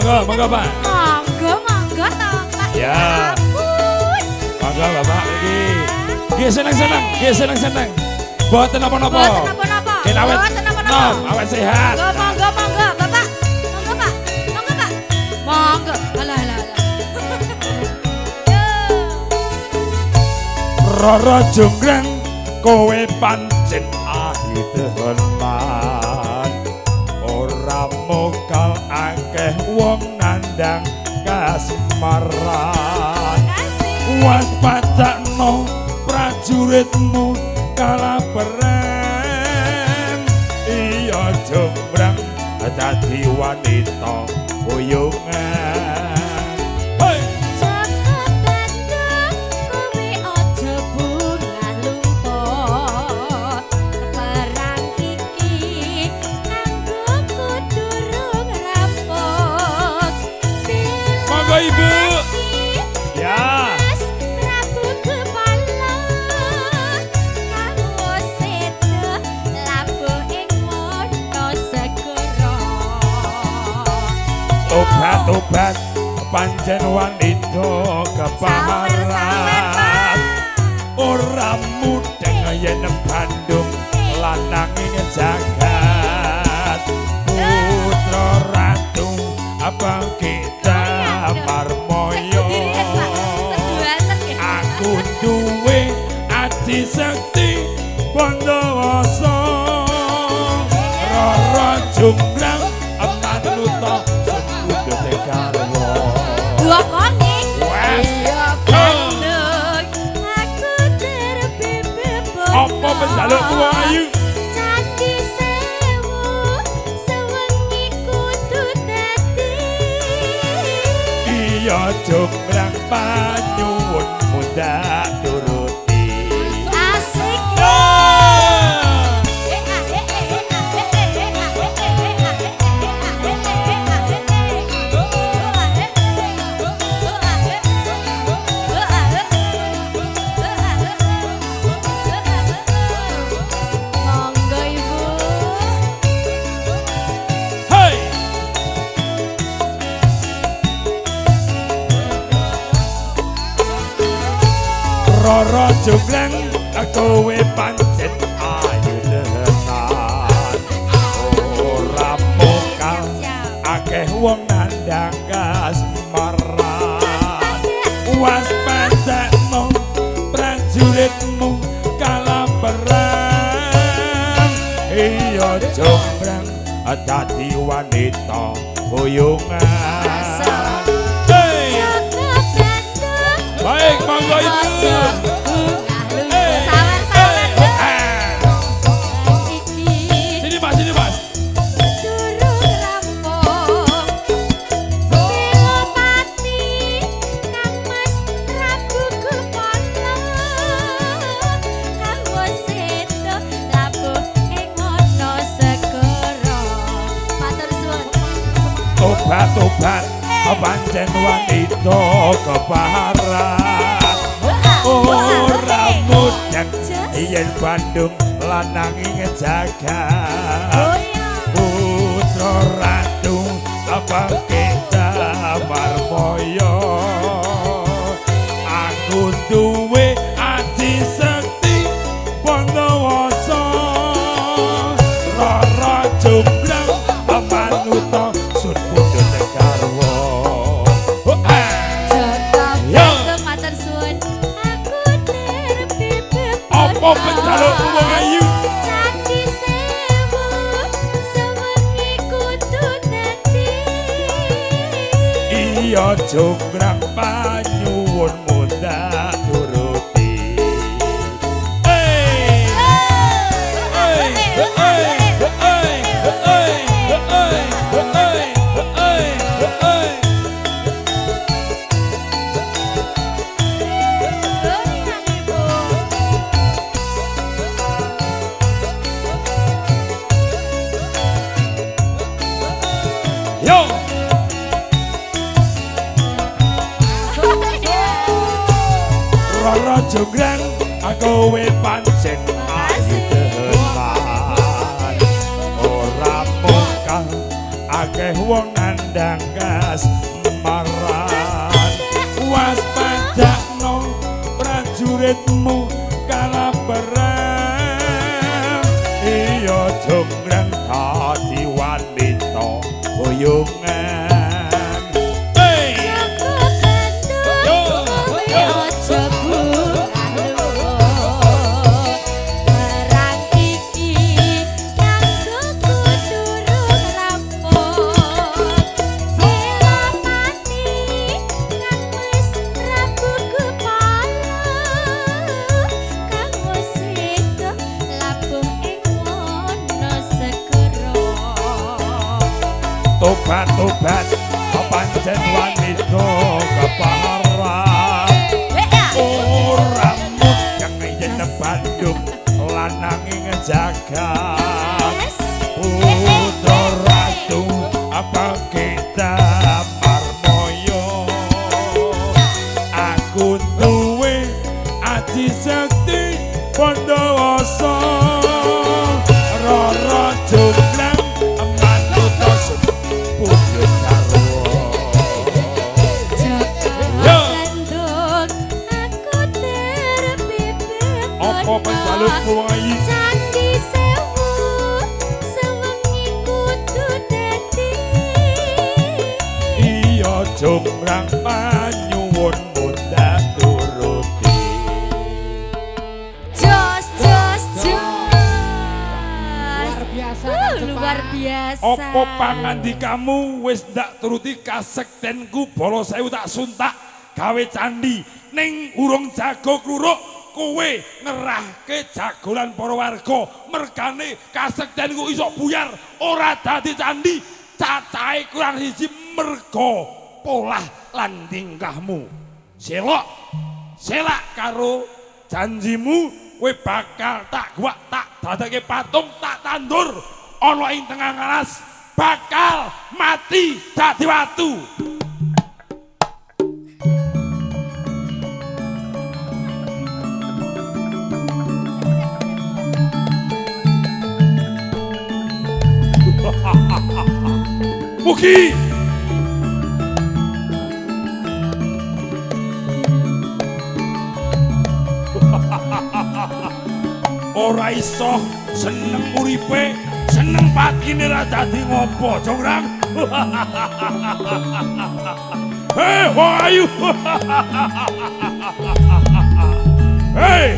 monggo Pak. Monggo toh Pak. Ya. Monggo Bapak iki. Nggih seneng. Mboten napa-napa. Mboten napa-napa. Awet sehat. Monggo Bapak. Monggo Pak. Monggo. Alah. Rara Jonggrang kowe pancen ahli dehenan. Ora mokal akeh wong nandang kasmaran. Waspadakno prajuritmu kala perang. Iya Jonggrang dadi wanita boyongan. Hei! Ibu. Ya. Tobat pancen wanita kepaharan. Ora mudeng yen Bandung lanang ing jagat. Putra ratu apa kita Marmoyo. Aku duwe ati sekti Pandawasa. Rara Jonggrang manuta sembudhe garwa. Dua koni. Iya kandung aku terbimbing. Apa penjaluk ayu? Candi sewu sewengi kudu dadi. Iya Jonggrang panyuwun mundak turuti. Asik. Monggo Ibu. Hei! Rara Jonggrang kowe pancen ayu denan. Ora mokal akeh wong nandang kasmaran. Waspadakno prajuritmu kala perang. Iya Jonggrang dadi wanita boyongan. Hey! Baik, monggo Ibu. Sini Mas. Tobat pancen wanita kepaharan. Ora mudeng yen Bandung lanang ing jagat. Putra ratu apa kita Marmoyo. Aku duwe ati sekti Pandawasa. Rara Jonggrang manuta sun pundhut garwa. Apa penjaluk wong ayu? Candi sewu sewengi kudu dadi. Iya Jonggrang panyuwun mundak turuti. Yo! Rara Jonggrang kowe pancen ayu dehenan. Ora mokal akeh wong nandang ndang kasmaran waspadakno prajuritmu kalaparan iya jonggrang dadi wanita boyongan Tobat pancen wanita kepaharan ora mung yen Bandung lananging jagat putra ratu apa kita marmoyo aku duwe aji sakti Pandawasa rara jonggrang penjaluk kuwai Candi sewu sewengi kudu dadi iya jonggrang panyuwun mundhak turuti jos luar biasa apa pangandikamu wis ndak turuti kasektenku bala sewu tak suntak gawe candi ning urung jago kluruk kowe ngerahke jagolan para warga mergane kasektenku iso buyar ora dadi candi cacahe kurang siji merga polah lan tingkahmu selak karo janjimu kowe bakal tak guak tak dadake patung tak tandur ana ing tengah ngalas bakal mati dadi watu Mugi ora iso seneng uripe seneng patine ra dadi ngopo jonggrang hei wong ayu hei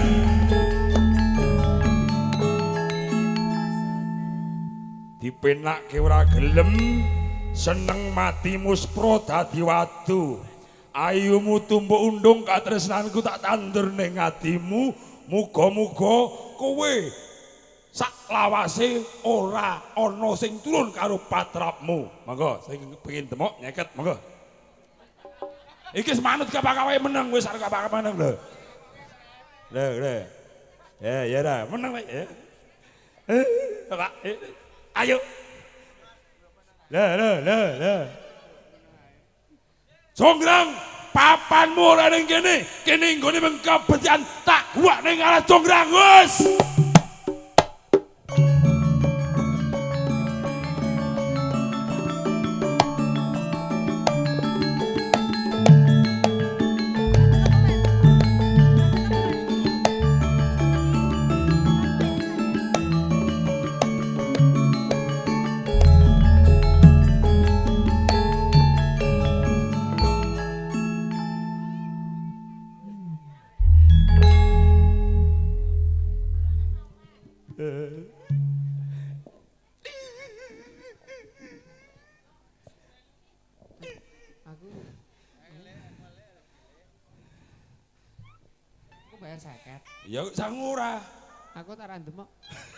dipenakke ora gelem seneng matimu spro dadi watu ayumu tumbuk undung katresnanku tak tandur ning atimu muga-muga kowe sak lawase ora ana sing turun karo patrapmu monggo sing pengin demok nyeket monggo iki semanut kapakawe meneng wis arep kapakawe meneng lho ya dah meneng ya Pak ayo Lah. Jonggrang, papanmu ora ning kene. Kene nggone mengkabecian tak guak ning alas jonggrang, wis. Ya sangu ora. Aku tak randem kok.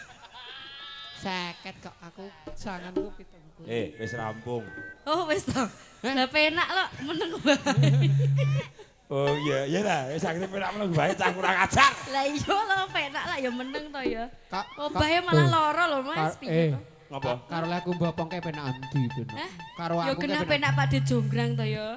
50 kok aku sanganku 70. Wis rampung. Oh wis to. Lah penak lho meneng bae. Oh iya, iya lah, wis sakit penak meneng bae cah kurang ajar. Lah iya lho penak lah ya meneng to ya. Oh bae malah lara lho Mas piye to. Ngapa? Karo lek aku mbopongke penak endi ben. Karo aku ya kena penak Pak De Jonggrang to ya.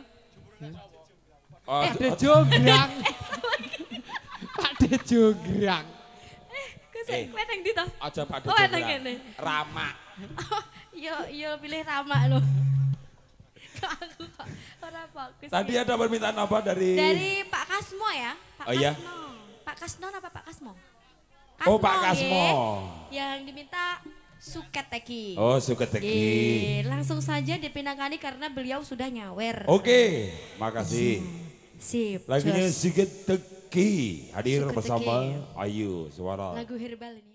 De Jonggrang. Pak De Jonggrang. Sing meneng ndi to? Aja Pak De Jonggrang. Rama. Yo pilih Rama lho. aku kok ora fokus. Tadi ya. ada permintaan apa dari? Dari Pak Kasmo ya. Pak Oh, iya? Kasno. Pak Kasno apa Pak Kasmo? Oh, Pak Kasmo. nggih. Yang diminta suket teki. Oh, suket teki. Nggih, langsung saja dipindahkani karena beliau sudah nyawer. Oke, makasih. Sip. Lagunya jos. suket teki hadir Suket bersama Teki. Ayu Suara. Lagu herbal ini.